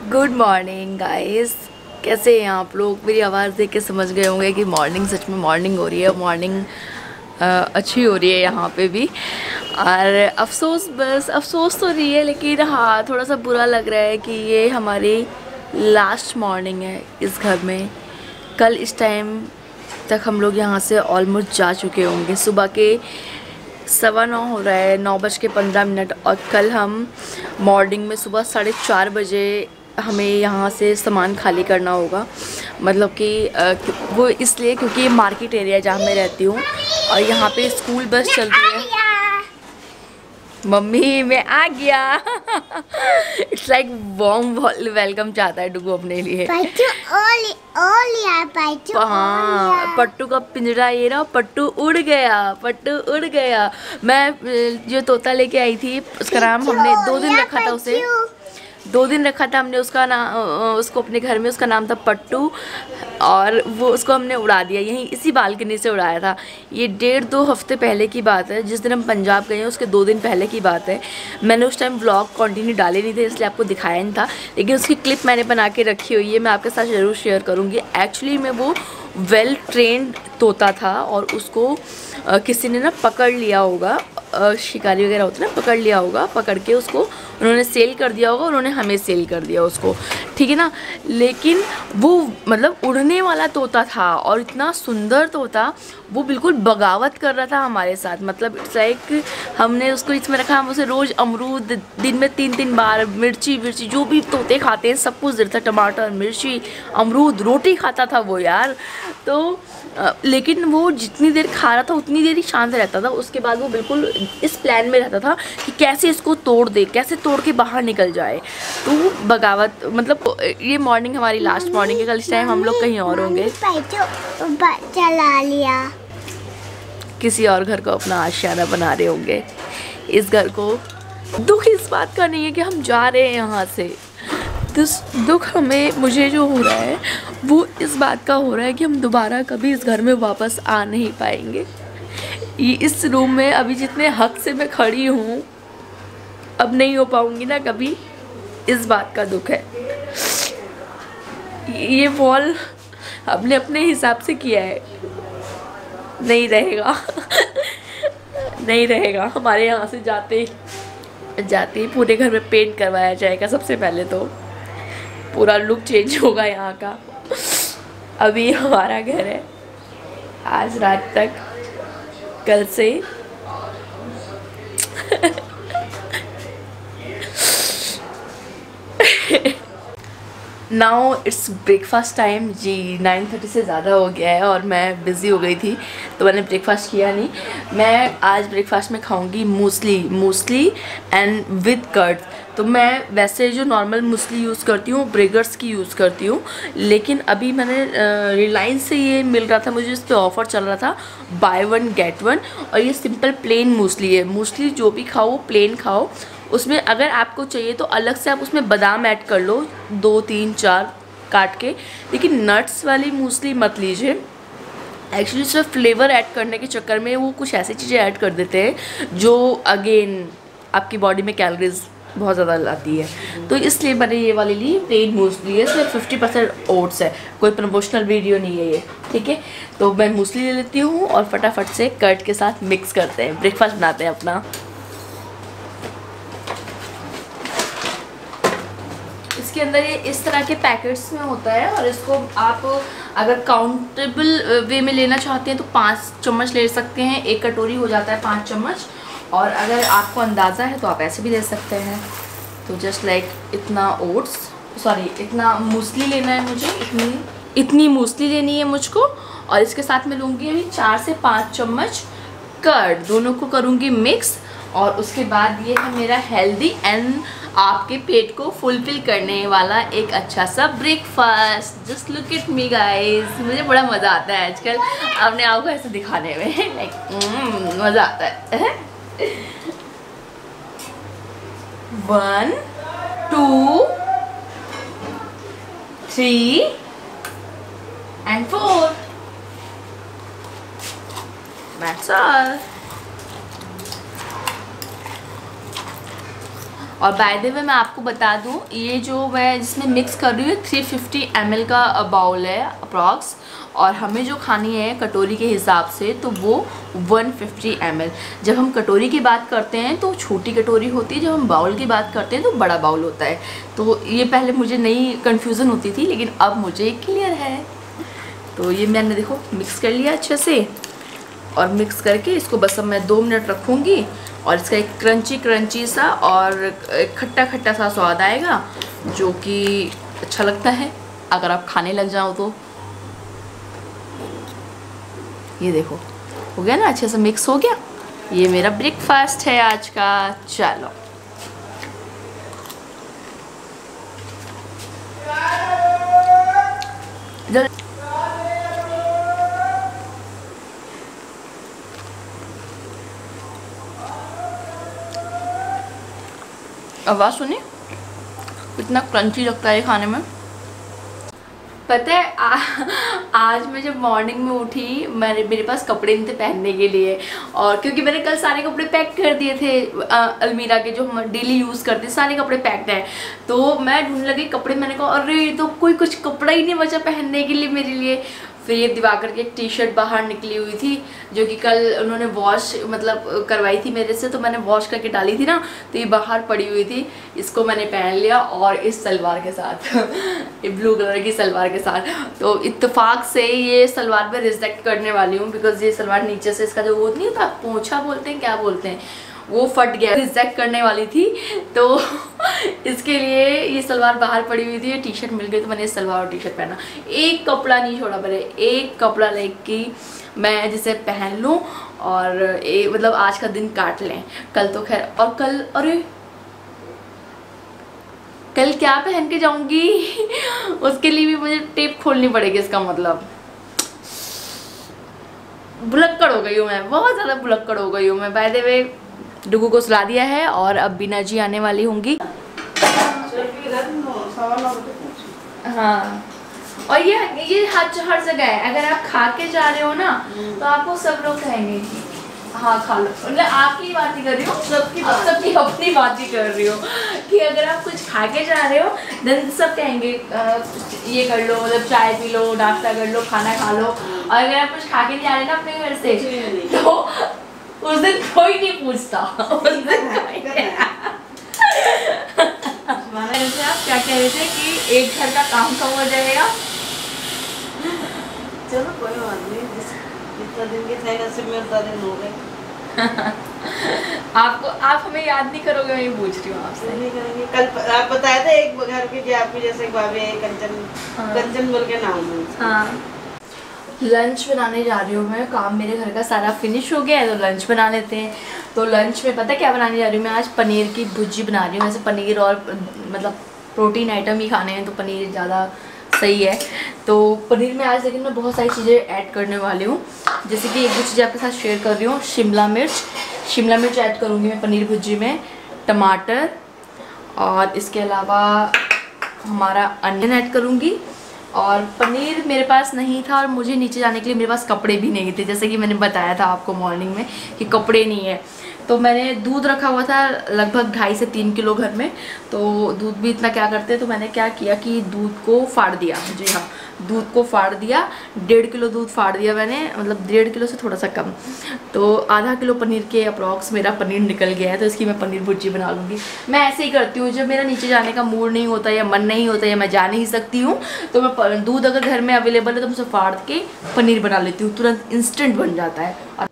Good morning guys. कैसे हैं आप लोग? मेरी आवाज़ देख के समझ गए होंगे कि मॉर्निंग सच में मॉर्निंग हो रही है। मॉर्निंग अच्छी हो रही है यहाँ पे भी। और अफसोस तो नहीं है, लेकिन हाँ थोड़ा सा बुरा लग रहा है कि ये हमारी लास्ट मॉर्निंग है इस घर में। कल इस टाइम तक हम लोग यहाँ से ऑलमोस्ट जा चुके होंगे। सुबह के 9:15 हो रहा है, 9:15। और कल हम मॉर्निंग में सुबह 4:30 बजे हमें यहाँ से सामान खाली करना होगा। मतलब कि वो इसलिए क्योंकि ये मार्केट एरिया जहाँ मैं रहती हूँ और यहाँ पे स्कूल बस चलती है। मम्मी मैं आ गया। इट्स लाइक वार्म वेलकम चाहता है डुगू अपने लिए। हाँ, पट्टू का पिंजरा ये रहा। पट्टू उड़ गया, पट्टू उड़ गया। मैं जो तोता लेके आई थी उसका नाम हमने 2 दिन रखा था उसे। 2 दिन रखा था हमने उसका नाम, उसको अपने घर में। उसका नाम था पट्टू। और वो उसको हमने उड़ा दिया, यहीं इसी बालकनी से उड़ाया था। ये 1.5-2 हफ्ते पहले की बात है। जिस दिन हम पंजाब गए हैं उसके 2 दिन पहले की बात है। मैंने उस टाइम व्लॉग कंटिन्यू डाले नहीं थे, इसलिए आपको दिखाया नहीं था, लेकिन उसकी क्लिप मैंने बना के रखी हुई है। मैं आपके साथ ज़रूर शेयर करूँगी। एक्चुअली में वो वेल ट्रेंड तोता था और उसको किसी ने ना पकड़ लिया होगा। शिकारी वगैरह होते ना, पकड़ लिया होगा। पकड़ के उसको उन्होंने सेल कर दिया होगा, उन्होंने हमें सेल कर दिया उसको, ठीक है ना। लेकिन वो मतलब उड़ने वाला तोता था और इतना सुंदर तोता, वो बिल्कुल बगावत कर रहा था हमारे साथ। मतलब इट्स लाइक हमने उसको इसमें रखा, हम उसे रोज़ अमरूद दिन में 3-3 बार, मिर्ची जो भी तोते खाते हैं सब कुछ देता, टमाटर, मिर्ची, अमरूद, रोटी खाता था वो यार। तो लेकिन वो जितनी देर खा रहा था उतनी देर ही शांत रहता था। उसके बाद वो बिल्कुल इस प्लान में रहता था कि कैसे इसको तोड़ दे, कैसे तोड़ के बाहर निकल जाए। तो बगावत, मतलब ये मॉर्निंग हमारी लास्ट मॉर्निंग है। कल इस टाइम हम लोग कहीं और होंगे, चला लिया, किसी और घर को अपना आशियाना बना रहे होंगे। इस घर को दुख इस बात का नहीं है कि हम जा रहे हैं यहाँ से। दुख मुझे जो हो रहा है वो इस बात का हो रहा है कि हम दोबारा कभी इस घर में वापस आ नहीं पाएंगे। ये इस रूम में अभी जितने हक से मैं खड़ी हूँ अब नहीं हो पाऊँगी ना कभी। इस बात का दुख है। ये वॉल हमने अपने हिसाब से किया है, नहीं रहेगा। नहीं रहेगा। हमारे यहाँ से जाते ही पूरे घर में पेंट करवाया जाएगा। सबसे पहले तो पूरा लुक चेंज होगा यहाँ का। अभी हमारा घर है, आज रात तक, कल से नाउ इट्स ब्रेकफास्ट टाइम जी। 9:30 से ज़्यादा हो गया है और मैं बिज़ी हो गई थी तो मैंने ब्रेकफास्ट किया नहीं। मैं आज ब्रेकफास्ट में खाऊंगी मूसली एंड विद कर्ड। तो मैं वैसे जो नॉर्मल मूसली यूज़ करती हूँ ब्रेगर्स की यूज़ करती हूँ, लेकिन अभी मैंने रिलायंस से ये मिल रहा था मुझे, इस पर ऑफ़र चल रहा था बाय 1 गेट 1। और ये सिंपल प्लेन मूसली है। मूसली जो भी खाओ प्लेन खाओ। उसमें अगर आपको चाहिए तो अलग से आप उसमें बादाम ऐड कर लो, 2, 3, 4 काट के, लेकिन नट्स वाली मूसली मत लीजिए। एक्चुअली उसमें फ्लेवर ऐड करने के चक्कर में वो कुछ ऐसी चीज़ें ऐड कर देते हैं जो अगेन आपकी बॉडी में कैलोरीज बहुत ज़्यादा लाती है। तो इसलिए मैंने ये वाली ली, प्लेन मूसली है, सिर्फ 50% ओट्स है, कोई प्रमोशनल वीडियो नहीं है ये, ठीक है। तो मैं मूसली ले लेती हूँ और फटाफट से कर्ड के साथ मिक्स करते हैं, ब्रेकफास्ट बनाते हैं अपना। इसके अंदर ये इस तरह के पैकेट्स में होता है और इसको आप अगर काउंटेबल वे में लेना चाहते हैं तो 5 चम्मच ले सकते हैं। एक कटोरी हो जाता है 5 चम्मच। और अगर आपको अंदाज़ा है तो आप ऐसे भी ले सकते हैं। तो जस्ट लाइक इतना मूसली लेना है मुझे, इतनी मूसली लेनी है मुझको। और इसके साथ मैं लूँगी अभी 4 से 5 चम्मच कर्ड, दोनों को करूँगी मिक्स। और उसके बाद ये है मेरा हेल्दी एंड आपके पेट को फुलफिल करने वाला एक अच्छा सा breakfast. Just look at me guys. मुझे बड़ा मज़ा आता है आजकल अपने आप को ऐसे दिखाने में, लाइक मज़ा आता है। 1, 2, 3 and 4. That's all. और बाय द वे मैं आपको बता दूं, ये जो मैं जिसमें मिक्स कर रही हूँ 350 ml का बाउल है अप्रॉक्स, और हमें जो खानी है कटोरी के हिसाब से तो वो 150 ml। जब हम कटोरी की बात करते हैं तो छोटी कटोरी होती है, जब हम बाउल की बात करते हैं तो बड़ा बाउल होता है। तो ये पहले मुझे नई कन्फ्यूज़न होती थी, लेकिन अब मुझे क्लियर है। तो ये मैंने देखो मिक्स कर लिया अच्छे से, और मिक्स करके इसको बस अब मैं 2 मिनट रखूँगी, और इसका एक क्रंची सा और खट्टा खट्टा सा स्वाद आएगा, जो कि अच्छा लगता है अगर आप खाने लग जाओ तो। ये देखो हो गया ना, अच्छे से मिक्स हो गया। ये मेरा ब्रेकफास्ट है आज का। चलो आवाज़ सुनिए कितना क्रंची लगता है खाने में। पता है आज मैं जब मॉर्निंग में उठी, मेरे पास कपड़े नहीं थे पहनने के लिए, और क्योंकि मैंने कल सारे कपड़े पैक कर दिए थे अलमीरा के, जो हम डेली यूज़ करते सारे कपड़े पैक्ड हैं। तो मैं ढूंढने लगी कपड़े, मैंने कहा अरे ये तो कोई कुछ कपड़ा ही नहीं बचा पहनने के लिए मेरे लिए। फिर ये दिवाकर की एक टी शर्ट बाहर निकली हुई थी, जो कि कल उन्होंने वॉश मतलब करवाई थी मेरे से, तो मैंने वॉश करके डाली थी ना, तो ये बाहर पड़ी हुई थी। इसको मैंने पहन लिया, और इस सलवार के साथ ये ब्लू कलर की सलवार के साथ। तो इत्तेफाक से ये सलवार मैं रिजेक्ट करने वाली हूँ, बिकॉज ये सलवार नीचे से इसका जो वो नहीं होता पोंछा बोलते हैं, क्या बोलते हैं, वो फट गया, रिजेक्ट करने वाली थी। तो इसके लिए ये सलवार बाहर पड़ी हुई थी, ये टी शर्ट मिल गई, तो मैंने इस सलवार और टी शर्ट पहना। एक कपड़ा नहीं छोड़ा मैंने, एक कपड़ा लेके मैं जिसे पहन लूँ और मतलब आज का दिन काट लें। कल तो खैर, और कल अरे कल क्या पहन के जाऊंगी उसके लिए भी मुझे टेप खोलनी पड़ेगी। इसका मतलब भुलक्कड़ हो गई हूँ मैं, बहुत ज़्यादा भुलक्कड़ हो गई हूँ मैं। बाय द वे डुगू को सुला दिया है, और अब बीना जी आने वाली होंगी। हाँ, और ये हर जगह है, अगर आप खा के जा रहे हो ना तो आपको सब लोग कहेंगे कि हाँ खा लो। मतलब आपकी बात ही कर रही हूँ, सबकी अपनी बात ही कर रही हूँ, कि अगर आप कुछ खा के जा रहे हो देन सब कहेंगे ये कर लो, मतलब चाय पी लो, नाश्ता कर लो, खाना खा लो। और अगर आप कुछ खा के नहीं आ रहे ना अपने घर से, तो उस दिन कोई नहीं पूछता। उस दिन आप क्या कह रहे थे कि एक घर का काम कम हो जाएगा? चलो कोई बात नहीं, जितना दिन के थे नसीब में उतना दिन हो गए। आप हमें याद नहीं करोगे, मैं ये पूछ रही हूँ आपसे। नहीं करेंगे। कल आप बताए थे एक घर के जो आपकी जैसे भाभी है कंचन, हाँ। कंचन बोल के नाम है। हाँ, लंच बनाने जा रही हूँ मैं। काम मेरे घर का सारा फिनिश हो गया है, तो लंच बना लेते हैं। तो लंच में पता है क्या बनाने जा रही हूँ मैं? आज पनीर की भुर्जी बना रही हूँ। वैसे पनीर और मतलब प्रोटीन आइटम ही खाने हैं, तो पनीर ज़्यादा सही है। तो पनीर में आज लेकिन मैं बहुत सारी चीज़ें ऐड करने वाली हूँ, जैसे कि एक दो चीज़ें आपके साथ शेयर कर रही हूँ। शिमला मिर्च ऐड करूँगी मैं पनीर भुर्जी में, टमाटर, और इसके अलावा हमारा अनियन ऐड करूँगी। और पनीर मेरे पास नहीं था, और मुझे नीचे जाने के लिए मेरे पास कपड़े भी नहीं थे, जैसे कि मैंने बताया था आपको मॉर्निंग में कि कपड़े नहीं है। तो मैंने दूध रखा हुआ था लगभग 2.5 से 3 किलो घर में, तो दूध भी इतना क्या करते हैं, तो मैंने क्या किया कि दूध को फाड़ दिया। जी हाँ, दूध को फाड़ दिया, 1.5 किलो दूध फाड़ दिया मैंने, मतलब 1.5 किलो से थोड़ा सा कम। तो आधा किलो पनीर के अप्रॉक्स मेरा पनीर निकल गया है, तो इसकी मैं पनीर भुर्जी बना लूँगी। मैं ऐसे ही करती हूँ, जब मेरा नीचे जाने का मूड नहीं होता या मन नहीं होता या मैं जा नहीं सकती हूँ, तो मैं दूध अगर घर में अवेलेबल है तो मैं उसे फाड़ के पनीर बना लेती हूँ, तुरंत इंस्टेंट बन जाता है।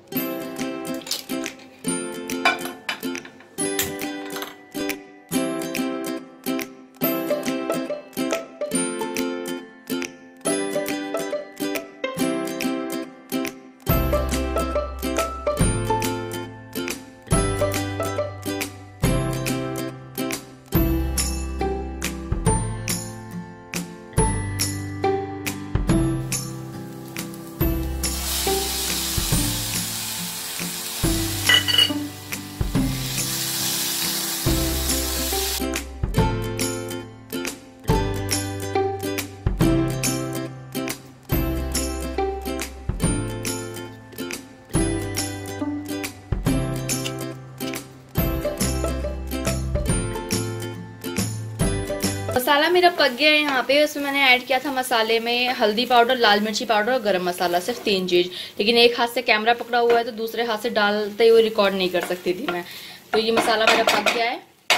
मसाला मेरा पक गया है यहाँ पे। उसमें मैंने ऐड किया था मसाले में हल्दी पाउडर, लाल मिर्ची पाउडर और गरम मसाला, सिर्फ 3 चीज़। लेकिन एक हाथ से कैमरा पकड़ा हुआ है तो दूसरे हाथ से डालते हुए रिकॉर्ड नहीं कर सकती थी मैं। तो ये मसाला मेरा पक गया है।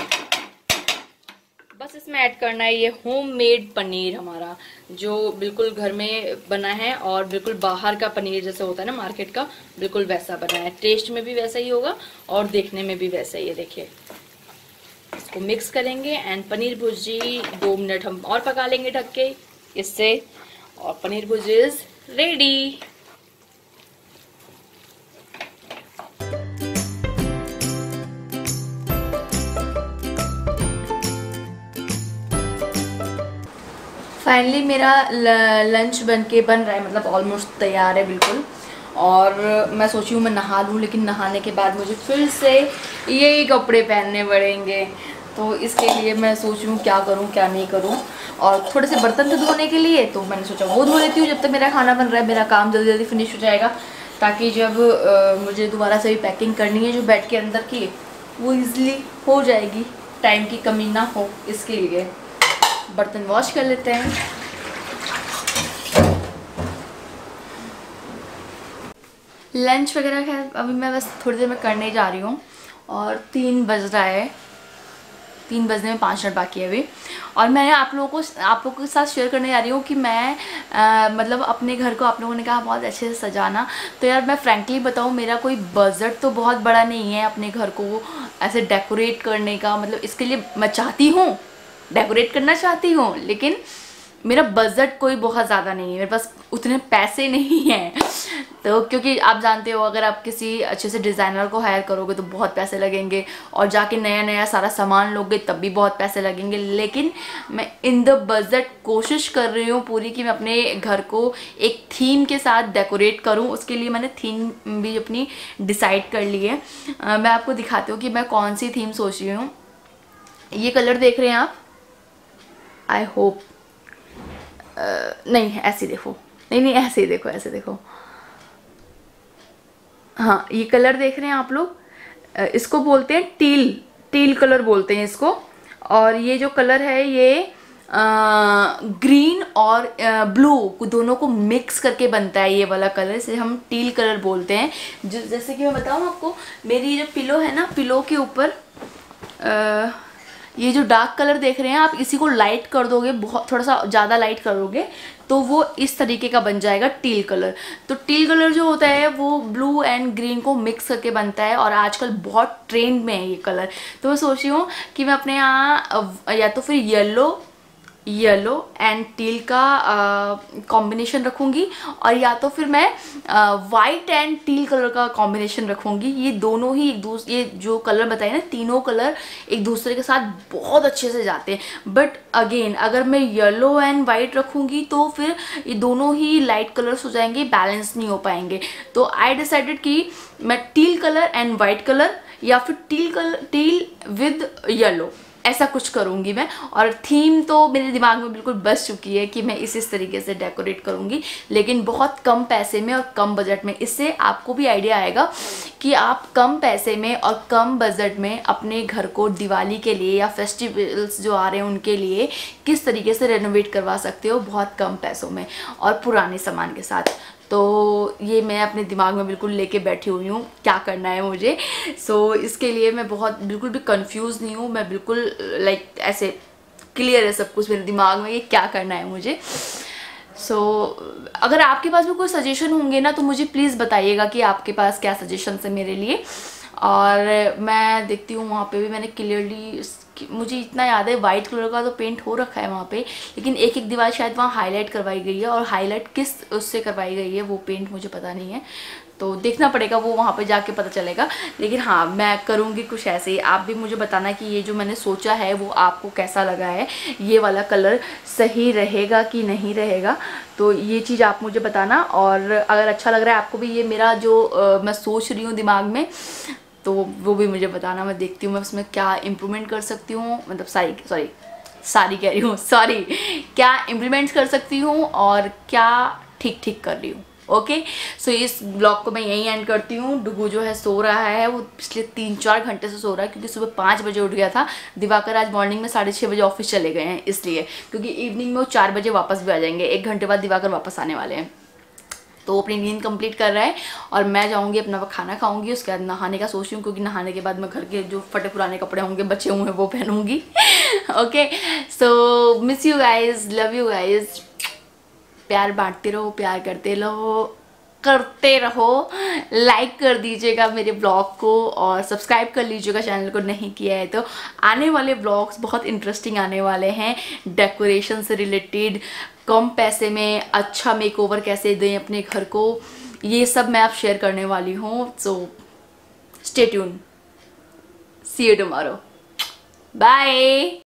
बस इसमें ऐड करना है ये होममेड पनीर हमारा, जो बिल्कुल घर में बना है और बिल्कुल बाहर का पनीर जैसे होता है ना मार्केट का, बिल्कुल वैसा बना है। टेस्ट में भी वैसा ही होगा और देखने में भी वैसा ही है। देखिए, इसको मिक्स करेंगे एंड पनीर भुर्जी 2 मिनट हम और पका लेंगे ढक के इससे, और paneer bhurji is ready. Finally मेरा लंच बन रहा है, मतलब ऑलमोस्ट तैयार है बिल्कुल। और मैं सोची हूँ मैं नहा लूँ, लेकिन नहाने के बाद मुझे फिर से यही कपड़े पहनने पड़ेंगे। तो इसके लिए मैं सोच रही हूँ क्या करूँ क्या नहीं करूँ। और थोड़े से बर्तन थे धोने के लिए, तो मैंने सोचा वो धो लेती हूँ जब तक मेरा खाना बन रहा है। मेरा काम जल्दी जल्दी फिनिश हो जाएगा, ताकि जब मुझे दोबारा से भी पैकिंग करनी है जो बेड के अंदर की, वो ईज़िली हो जाएगी, टाइम की कमी ना हो। इसके लिए बर्तन वॉश कर लेते हैं। लंच वगैरह खैर अभी मैं बस थोड़ी देर में करने जा रही हूँ, और 3 बज रहा है, 3 बजने में 5 मिनट बाकी है अभी। और मैं आप लोगों के साथ शेयर करने जा रही हूँ कि मैं मतलब अपने घर को आप लोगों ने कहा बहुत अच्छे से सजाना। तो यार मैं फ्रैंकली बताऊँ, मेरा कोई बजट तो बहुत बड़ा नहीं है अपने घर को ऐसे डेकोरेट करने का। मतलब इसके लिए मैं चाहती हूँ, डेकोरेट करना चाहती हूँ, लेकिन मेरा बजट कोई बहुत ज़्यादा नहीं है, मेरे पास उतने पैसे नहीं हैं। तो क्योंकि आप जानते हो, अगर आप किसी अच्छे से डिज़ाइनर को हायर करोगे तो बहुत पैसे लगेंगे, और जाके नया नया सारा सामान लोगे तब भी बहुत पैसे लगेंगे। लेकिन मैं इन द बजट कोशिश कर रही हूँ पूरी कि मैं अपने घर को एक थीम के साथ डेकोरेट करूँ। उसके लिए मैंने थीम भी अपनी डिसाइड कर ली है। मैं आपको दिखाती हूँ कि मैं कौन सी थीम सोच रही हूँ। ये कलर देख रहे हैं आप, आई होप नहीं ऐसे देखो, नहीं ऐसे ही देखो, ऐसे देखो। हाँ, ये कलर देख रहे हैं आप लोग, इसको बोलते हैं टील कलर बोलते हैं इसको। और ये जो कलर है ये ग्रीन और ब्लू दोनों को मिक्स करके बनता है ये वाला कलर, इसे हम टील कलर बोलते हैं। जैसे कि मैं बताऊँ आपको, मेरी जो पिलो है ना, पिलो के ऊपर ये जो डार्क कलर देख रहे हैं आप, इसी को लाइट कर दोगे, बहुत थोड़ा सा ज़्यादा लाइट करोगे तो वो इस तरीके का बन जाएगा टील कलर। तो टील कलर जो होता है वो ब्लू एंड ग्रीन को मिक्स करके बनता है, और आजकल बहुत ट्रेंड में है ये कलर। तो मैं सोच रही हूँ कि मैं अपने यहाँ या तो फिर येलो एंड टील का कॉम्बिनेशन रखूँगी, और या तो फिर मैं वाइट एंड टील कलर का कॉम्बिनेशन रखूँगी। ये दोनों ही ये जो कलर बताए ना, तीनों कलर एक दूसरे के साथ बहुत अच्छे से जाते हैं। बट अगेन अगर मैं येलो एंड वाइट रखूँगी तो फिर ये दोनों ही लाइट कलर्स हो जाएंगे, बैलेंस नहीं हो पाएंगे। तो आई डिसाइडेड कि मैं teal colour and white colour, या फिर टील विद येलो, ऐसा कुछ करूँगी मैं। और थीम तो मेरे दिमाग में बिल्कुल बस चुकी है कि मैं इस तरीके से डेकोरेट करूँगी, लेकिन बहुत कम पैसे में और कम बजट में। इससे आपको भी आइडिया आएगा कि आप कम पैसे में और कम बजट में अपने घर को दिवाली के लिए या फेस्टिवल्स जो आ रहे हैं उनके लिए किस तरीके से रेनोवेट करवा सकते हो बहुत कम पैसों में और पुराने सामान के साथ। तो ये मैं अपने दिमाग में बिल्कुल लेके बैठी हुई हूँ क्या करना है मुझे। सो इसके लिए मैं बिल्कुल भी कंफ्यूज नहीं हूँ, मैं बिल्कुल लाइक ऐसे क्लियर है सब कुछ मेरे दिमाग में, ये क्या करना है मुझे। सो अगर आपके पास भी कोई सजेशन होंगे ना तो मुझे प्लीज़ बताइएगा कि आपके पास क्या सजेशन है मेरे लिए। और मैं देखती हूँ वहाँ पे भी मैंने क्लियरली, मुझे इतना याद है वाइट कलर का तो पेंट हो रखा है वहाँ पे, लेकिन एक एक दीवार शायद वहाँ हाईलाइट करवाई गई है, और हाईलाइट किस उससे करवाई गई है वो पेंट मुझे पता नहीं है, तो देखना पड़ेगा, वो वहाँ पे जाके पता चलेगा। लेकिन हाँ, मैं करूँगी कुछ ऐसे ही। आप भी मुझे बताना कि ये जो मैंने सोचा है वो आपको कैसा लगा है, ये वाला कलर सही रहेगा कि नहीं रहेगा, तो ये चीज़ आप मुझे बताना। और अगर अच्छा लग रहा है आपको भी ये मेरा जो मैं सोच रही हूँ दिमाग में, तो वो भी मुझे बताना। मैं देखती हूँ मैं उसमें क्या इम्प्रूवमेंट कर सकती हूँ, मतलब सारी कह रही हूँ, क्या इम्प्लीमेंट कर सकती हूँ और क्या ठीक कर रही हूँ। ओके, सो इस ब्लॉग को मैं यहीं एंड करती हूँ। डुगू जो है सो रहा है, वो पिछले 3-4 घंटे से सो रहा है क्योंकि सुबह 5 बजे उठ गया था। दिवाकर आज मॉर्निंग में 6:30 बजे ऑफिस चले गए हैं, इसलिए क्योंकि इवनिंग में वो 4 बजे वापस भी आ जाएंगे। 1 घंटे बाद दिवाकर वापस आने वाले हैं, तो वो अपनी नींद कंप्लीट कर रहा है और मैं जाऊंगी अपना खाना खाऊंगी। उसके बाद नहाने का सोच रही हूँ क्योंकि नहाने के बाद मैं घर के जो फटे पुराने कपड़े होंगे बचे हुए हैं वो पहनूंगी। Okay, so miss you guys, love you guys. प्यार बांटते रहो, प्यार करते रहो। लाइक कर दीजिएगा मेरे ब्लॉग को और सब्सक्राइब कर लीजिएगा चैनल को नहीं किया है तो। आने वाले ब्लॉग्स बहुत इंटरेस्टिंग आने वाले हैं, डेकोरेशन से रिलेटेड, कम पैसे में अच्छा मेकओवर कैसे दें अपने घर को, ये सब मैं आप शेयर करने वाली हूँ। So stay tune, see you tomorrow, bye.